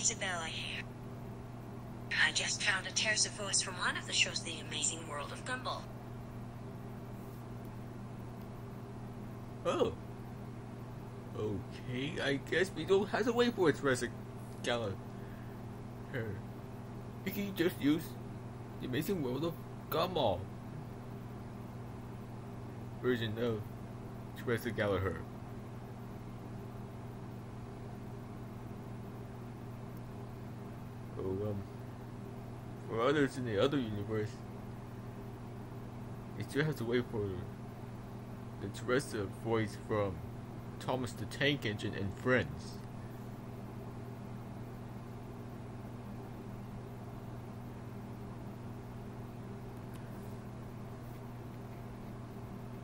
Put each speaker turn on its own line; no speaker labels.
Isabella here. I just found a Teresa voice from one of the shows, The Amazing World of Gumball.
Oh. Okay, I guess we don't have to wait for Teresa Gallagher. We can just use The Amazing World of Gumball version of Teresa Gallagher. So, for others in the other universe, you still have to wait for the Teresa voice from Thomas the Tank Engine and Friends.